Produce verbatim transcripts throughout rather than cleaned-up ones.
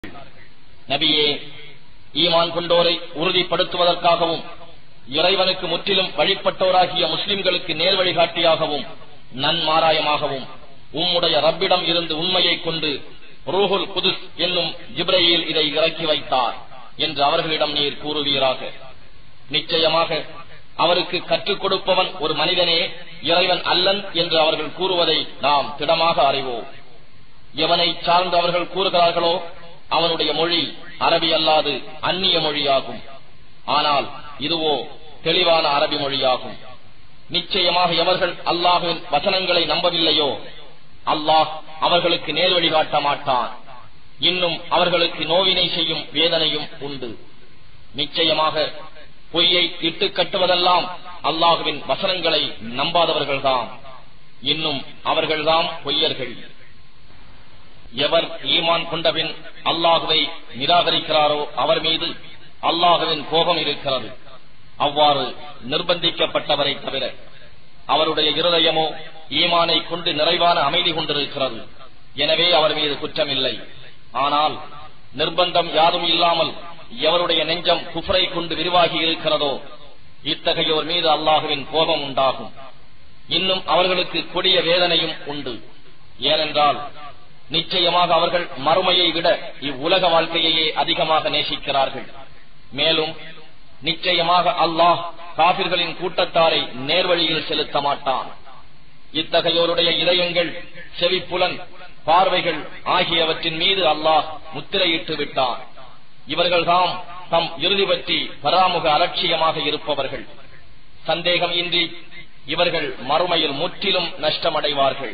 நபியே, ஈமான் கொண்டோரை உறுதிப்படுத்துவதற்காகவும் இறைவனுக்கு முற்றிலும் வழிபட்டோராகிய முஸ்லிம்களுக்கு நேர் வழிகாட்டியாகவும் நன்மாராயமாகவும் உம்முடைய ரப்பிடம் இருந்து உண்மையை கொண்டு ரூஹுல் குதுஸ் என்னும் ஜிப்ரீல் இதை இறக்கி வைத்தார் என்று அவர்களிடம் நீர் கூறுவீராக. நிச்சயமாக அவருக்கு கற்றுக் கொடுப்பவன் ஒரு மனிதனே, இறைவன் அல்லன் என்று அவர்கள் கூறுவதை நாம் திடமாக அறிவோம். எவனை சார்ந்து அவர்கள் கூறுகிறார்களோ அவனுடைய மொழி அரபி அல்லாது அந்நிய மொழியாகும். ஆனால் இதுவோ தெளிவான அரபி மொழியாகும். நிச்சயமாக எவர்கள் அல்லாஹ்வின் வசனங்களை நம்பவில்லையோ அல்லாஹ் அவர்களுக்கு நேர் வழிகாட்ட மாட்டான். இன்னும் அவர்களுக்கு நோவினை செய்யும் வேதனையும் உண்டு. நிச்சயமாக பொய்யை இட்டு கட்டுவதெல்லாம் அல்லாஹ்வின் வசனங்களை நம்பாதவர்கள்தாம். இன்னும் அவர்கள்தாம் பொய்யர்கள். எவர் ஈமான் கொண்டபின் அல்லாஹ்வை நிராகரிக்கிறாரோ அவர் மீது அல்லாஹ்வின் கோபம் இருக்கிறது. அவ்வாறு நிர்பந்திக்கப்பட்டவரை தவிர அவருடைய இருதயமோ ஈமானை கொண்டு நிறைவான அமைதி கொண்டிருக்கிறது. எனவே அவர் மீது குற்றமில்லை. ஆனால் நிர்பந்தம் யாரும் இல்லாமல் எவருடைய நெஞ்சம் குஃப்ரை கொண்டு விரிவாகி இருக்கிறதோ இத்தகையோர் மீது அல்லாஹ்வின் கோபம் உண்டாகும். இன்னும் அவர்களுக்கு கொடிய வேதனையும் உண்டு. ஏனென்றால் நிச்சயமாக அவர்கள் மறுமையை விட இவ்வுலக வாழ்க்கையையே அதிகமாக நேசிக்கிறார்கள். மேலும் நிச்சயமாக அல்லாஹ் காபிர்களின் கூட்டத்தாரை நேர்வழியில் செலுத்த மாட்டான். இத்தகையோருடைய இதயங்கள், செவிப்புலன், பார்வைகள் ஆகியவற்றின் மீது அல்லாஹ் முத்திரையிட்டு விட்டான். இவர்கள்தாம் தம் இறுதி பற்றி பராமுக அலட்சியமாக இருப்பவர்கள். சந்தேகம் இன்றி இவர்கள் மறுமையில் முற்றிலும் நஷ்டமடைவார்கள்.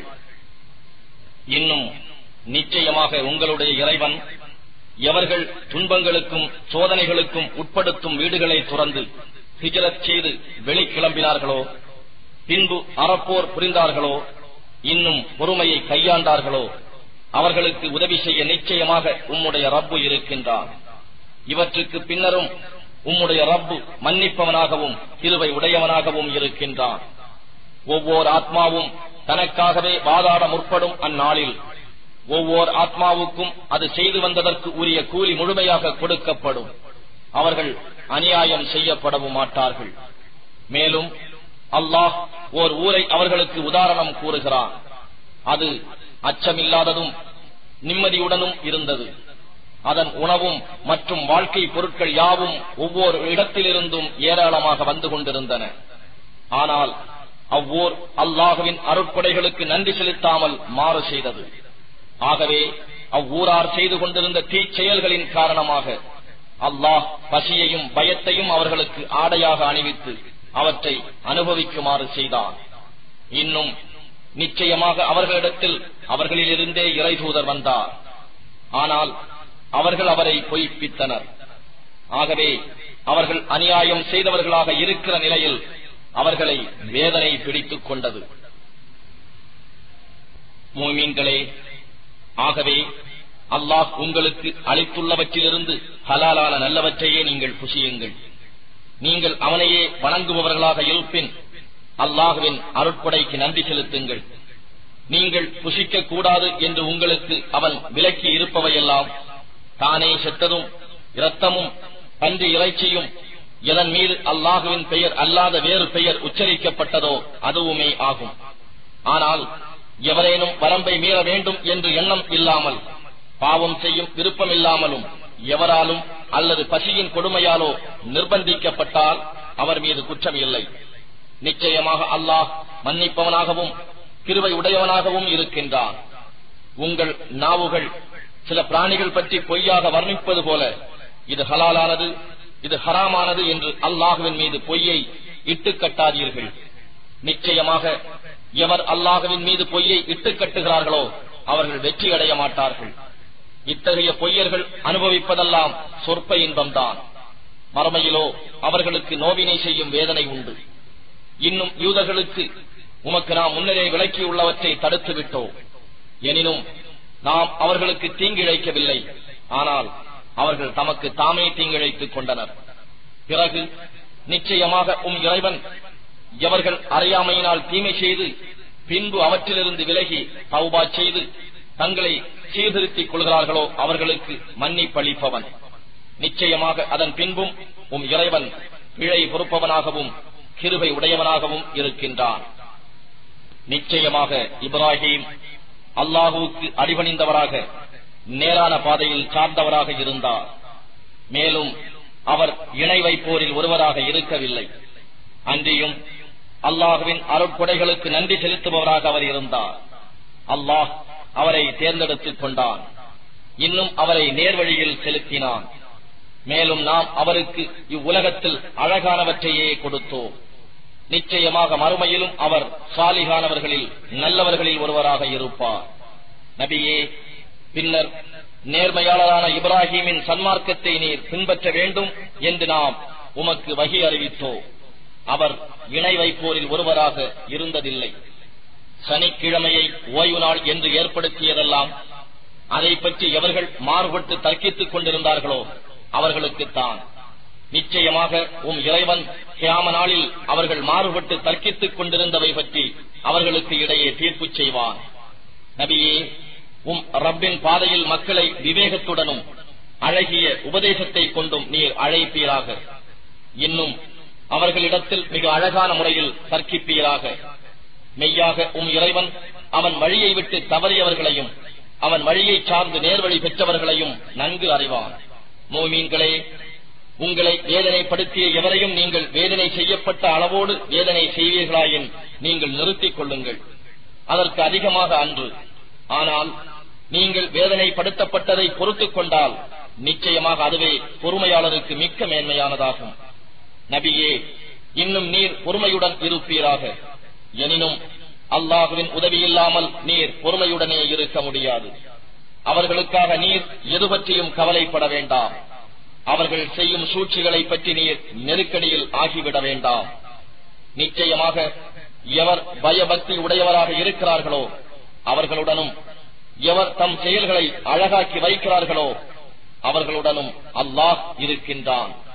இன்னும் நிச்சயமாக உங்களுடைய இறைவன் எவர்கள் துன்பங்களுக்கும் சோதனைகளுக்கும் உட்படுத்தும் வீடுகளை துறந்து ஹிஜ்ரத் செய்து வெளிக்கிளம்பினார்களோ, பின்பு அறப்போர் புரிந்தார்களோ, இன்னும் பொறுமையை கையாண்டார்களோ அவர்களுக்கு உதவி செய்ய நிச்சயமாக உம்முடைய ரப்பு இருக்கின்றான். இவற்றுக்கு பின்னரும் உம்முடைய ரப்பு மன்னிப்பவனாகவும் கிருபை உடையவனாகவும் இருக்கின்றான். ஒவ்வொரு ஆத்மாவும் தனக்காகவே வாதாட முற்படும் அந்நாளில் ஒவ்வொரு ஆத்மாவுக்கும் அது செய்து வந்ததற்கு உரிய கூலி முழுமையாக கொடுக்கப்படும். அவர்கள் அநியாயம் செய்யப்படவும் மாட்டார்கள். மேலும் அல்லாஹ் ஓர் ஊரை அவர்களுக்கு உதாரணம் கூறுகிறான். அது அச்சமில்லாததும் நிம்மதியுடனும் இருந்தது. அதன் உணவும் மற்றும் வாழ்க்கை பொருட்கள் யாவும் ஒவ்வொரு இடத்திலிருந்தும் ஏராளமாக வந்து கொண்டிருந்தன. ஆனால் அவ்வூர் அல்லாஹ்வின் அருட்கொடைகளுக்கு நன்றி செலுத்தாமல் மாறு செய்தது. ஆகவே அவ்வூரார் செய்து கொண்டிருந்த தீச்செயல்களின் காரணமாக அல்லாஹ் பசியையும் பயத்தையும் அவர்களுக்கு ஆடையாக அணிவித்து அவற்றை அனுபவிக்குமாறு செய்தான். இன்னும் நிச்சயமாக அவர்களிடத்தில் அவர்களிலிருந்தே இறைதூதர் வந்தார். ஆனால் அவர்கள் அவரை பொய்ப்பித்தனர். ஆகவே அவர்கள் அநியாயம் செய்தவர்களாக இருக்கிற நிலையில் அவர்களை வேதனை பிடித்துக் கொண்டது. முஃமின்களே, ஆகவே அல்லாஹ் உங்களுக்கு அளித்துள்ளவற்றிலிருந்து ஹலாலான நல்லவற்றையே நீங்கள் புசியுங்கள். நீங்கள் அவனையே வணங்குபவர்களாக இருப்பின் அல்லாஹ்வின் அருட்கொடைக்கு நன்றி செலுத்துங்கள். நீங்கள் புசிக்க கூடாது என்று உங்களுக்கு அவன் விலக்கி இருப்பவையெல்லாம் தானே செத்ததும் இரத்தமும் பன்றி இறைச்சியும் எதன் மீது அல்லாஹுவின் பெயர் அல்லாத வேறு பெயர் உச்சரிக்கப்பட்டதோ அதுவுமே ஆகும். ஆனால் எவரேனும் வரம்பை மீற வேண்டும் என்று எண்ணம் இல்லாமல் பாவம் செய்யும் விருப்பமில்லாமலும் எவராலும் அல்லது பசியின் கொடுமையாலோ நிர்பந்திக்கப்பட்டால் அவர் மீது குற்றம் இல்லை. நிச்சயமாக அல்லாஹ் மன்னிப்பவனாகவும் கிருபை உடையவனாகவும் இருக்கின்றான். உங்கள் நாவுகள் சில பிராணிகள் பற்றி பொய்யாக வர்ணிப்பது போல இது ஹலாலானது, இது ஹராமானது என்று அல்லாஹுவின் மீது பொய்யை இட்டுக் கட்டாதீர்கள். நிச்சயமாக எவர் அல்லாஹுவின் மீது பொய்யை இட்டுக் கட்டுகிறார்களோ அவர்கள் வெற்றி அடைய மாட்டார்கள். இத்தகைய பொய்யர்கள் அனுபவிப்பதெல்லாம் சொற்ப இன்பம்தான். மறுமையிலோ அவர்களுக்கு நோவினை செய்யும் வேதனை உண்டு. இன்னும் யூதர்களுக்கு உமக்கு நாம் முன்னரே விலக்கியுள்ளவற்றை தடுத்து விட்டோம். எனினும் நாம் அவர்களுக்கு தீங்கிழைக்கவில்லை. ஆனால் அவர்கள் தமக்கு தாமே தீங்கிழைத்துக் கொண்டனர். பிறகு நிச்சயமாக உம் இறைவன் எவர்கள் அறியாமையினால் தீமை செய்து பின்பு அவற்றிலிருந்து விலகி தௌபா செய்து தங்களை சீர்திருத்திக் கொள்கிறார்களோ அவர்களுக்கு மன்னிப்பளிப்பவன். நிச்சயமாக அதன் பின்பும் உம் இறைவன் பிழை பொறுப்பவனாகவும் கிருபை உடையவனாகவும் இருக்கின்றான். நிச்சயமாக இப்ராஹிம் அல்லாஹுவுக்கு அடிபணிந்தவராக நேரான பாதையில் சார்ந்தவராக இருந்தார். மேலும் அவர் இணை வைப்போரில் ஒருவராக இருக்கவில்லை. அன்றியும் அல்லாஹுவின் அருட்கொடைகளுக்கு நன்றி செலுத்துபவராக அவர் இருந்தார். அல்லாஹ் அவரை தேர்ந்தெடுத்துக் கொண்டான். இன்னும் அவரை நேர்வழியில் செலுத்தினான். மேலும் நாம் அவருக்கு இவ்வுலகத்தில் அழகானவற்றையே கொடுத்தோம். நிச்சயமாக மறுமையிலும் அவர் சாலிகானவர்களில் நல்லவர்களில் ஒருவராக இருப்பார். நபியே, பின்னர் நேர்மையாளரான இப்ராஹிமின் சன்மார்க்கத்தை நீர் பின்பற்ற வேண்டும் என்று நாம் உமக்கு வகி அறிவித்தோம். அவர் இணை வைப்போரில் ஒருவராக இருந்ததில்லை. சனிக்கிழமையை ஓய்வு நாள் என்று ஏற்படுத்தியதெல்லாம் அதை பற்றி எவர்கள் மாறுபட்டு தர்க்கித்துக் கொண்டிருந்தார்களோ அவர்களுக்குத்தான். நிச்சயமாக உம் இறைவன் கியாம நாளில் அவர்கள் மாறுபட்டு தர்க்கித்துக் கொண்டிருந்தவை பற்றி அவர்களுக்கு இடையே தீர்ப்பு செய்வான். நபியே, உம் ரப்பின் பாதையில் மக்களை விவேகத்துடனும் அழகிய உபதேசத்தை கொண்டும் நீர் அழைப்பீராக. இன்னும் அவர்களிடத்தில் மிக அழகான முறையில் தர்க்கிப்பீராக. மெய்யாக உம் இறைவன் அவன் வழியை விட்டு தவறியவர்களையும் அவன் வழியை சார்ந்து நேர்வழி பெற்றவர்களையும் நன்கு அறிவான். மோமீன்களே, உங்களை வேதனைப்படுத்திய எவரையும் நீங்கள் வேதனை செய்யப்பட்ட அளவோடு வேதனை செய்வீர்களாயின் நீங்கள் நிறுத்திக் கொள்ளுங்கள். அதற்கு அதிகமாக அன்று. ஆனால் நீங்கள் வேதனைப்படுத்தப்பட்டதை பொறுத்துக் கொண்டால் நிச்சயமாக அதுவே பொறுமையாளருக்கு மிக்க மேன்மையானதாகும். நபியே, இன்னும் நீர் பொறுமையுடன் இருப்பீராக. எனினும் அல்லாஹுவின் உதவியில்லாமல் நீர் பொறுமையுடனே இருக்க முடியாது. அவர்களுக்காக நீர் எது பற்றியும் கவலைப்பட வேண்டாம். அவர்கள் செய்யும் சூழ்ச்சிகளை பற்றி நீர் நெருக்கடியில் ஆகிவிட வேண்டாம். நிச்சயமாக எவர் பயபக்தி உடையவராக இருக்கிறார்களோ அவர்களுடனும் எவர் தம் செயல்களை அழகாக்கி வைக்கிறார்களோ அவர்களுடனும் அல்லாஹ் இருக்கின்றான்.